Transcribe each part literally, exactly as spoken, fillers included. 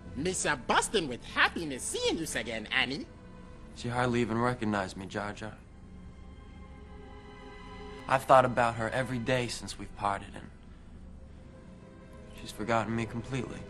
Mister bustin' with happiness seeing you again, Annie. She hardly even recognized me, Jar Jar. I've thought about her every day since we've parted, and she's forgotten me completely.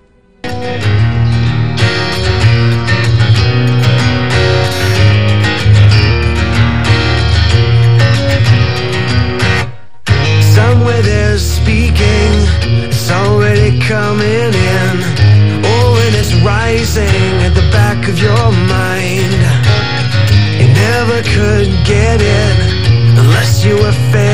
Somewhere there's speaking, it's already coming in. Oh, and it's rising at the back of your mind. You never could get it unless you were fair.